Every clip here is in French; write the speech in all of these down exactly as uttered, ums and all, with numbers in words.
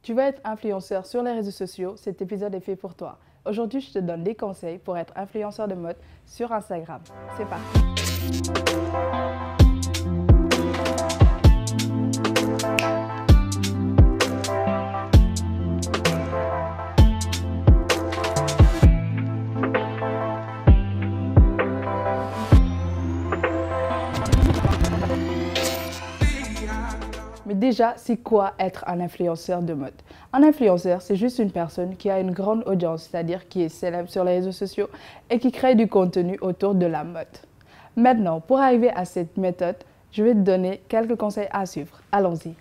Tu veux être influenceur sur les réseaux sociaux, cet épisode est fait pour toi. Aujourd'hui, je te donne des conseils pour être influenceur de mode sur Instagram. C'est parti! Mais déjà, c'est quoi être un influenceur de mode? Un influenceur, c'est juste une personne qui a une grande audience, c'est-à-dire qui est célèbre sur les réseaux sociaux et qui crée du contenu autour de la mode. Maintenant, pour arriver à cette méthode, je vais te donner quelques conseils à suivre. Allons-y.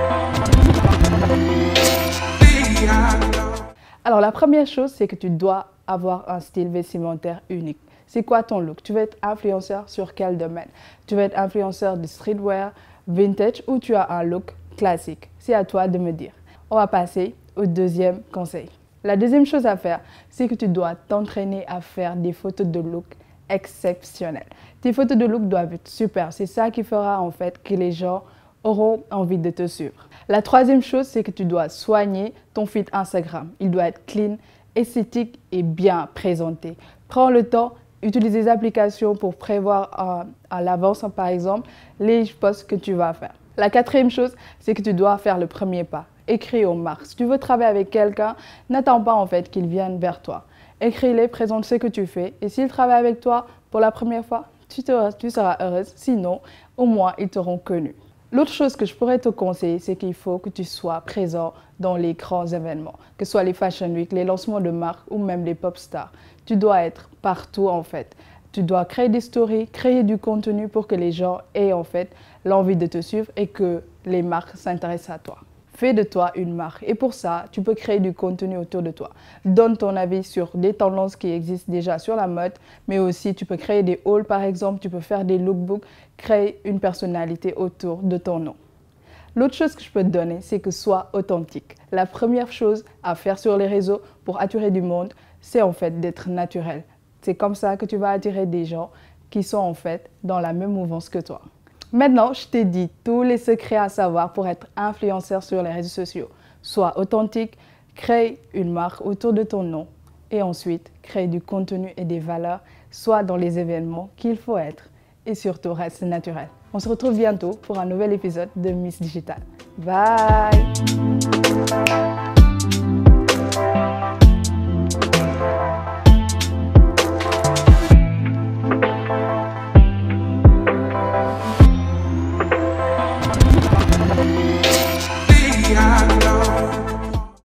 Alors, la première chose, c'est que tu dois avoir un style vestimentaire unique. C'est quoi ton look? Tu veux être influenceur sur quel domaine? Tu veux être influenceur de streetwear, vintage ou tu as un look classique? C'est à toi de me dire. On va passer au deuxième conseil. La deuxième chose à faire, c'est que tu dois t'entraîner à faire des photos de look exceptionnelles. Tes photos de look doivent être super. C'est ça qui fera en fait que les gens auront envie de te suivre. La troisième chose, c'est que tu dois soigner ton feed Instagram. Il doit être clean, esthétique et bien présenté. Prends le temps. Utilise des applications pour prévoir euh, à l'avance, par exemple, les posts que tu vas faire. La quatrième chose, c'est que tu dois faire le premier pas. Écris aux marques. Si tu veux travailler avec quelqu'un, n'attends pas en fait qu'il vienne vers toi. Écris-les, présente ce que tu fais. Et s'ils travaillent avec toi pour la première fois, tu, te, tu seras heureuse. Sinon, au moins, ils t'auront connu. L'autre chose que je pourrais te conseiller, c'est qu'il faut que tu sois présent dans les grands événements, que ce soit les Fashion Week, les lancements de marques ou même les pop stars. Tu dois être partout en fait. Tu dois créer des stories, créer du contenu pour que les gens aient en fait l'envie de te suivre et que les marques s'intéressent à toi. Fais de toi une marque et pour ça, tu peux créer du contenu autour de toi. Donne ton avis sur des tendances qui existent déjà sur la mode, mais aussi tu peux créer des hauls par exemple, tu peux faire des lookbooks, créer une personnalité autour de ton nom. L'autre chose que je peux te donner, c'est que sois authentique. La première chose à faire sur les réseaux pour attirer du monde, c'est en fait d'être naturel. C'est comme ça que tu vas attirer des gens qui sont en fait dans la même mouvance que toi. Maintenant, je t'ai dit tous les secrets à savoir pour être influenceur sur les réseaux sociaux. Sois authentique, crée une marque autour de ton nom et ensuite crée du contenu et des valeurs, soit dans les événements qu'il faut être et surtout reste naturel. On se retrouve bientôt pour un nouvel épisode de Miss Digital. Bye!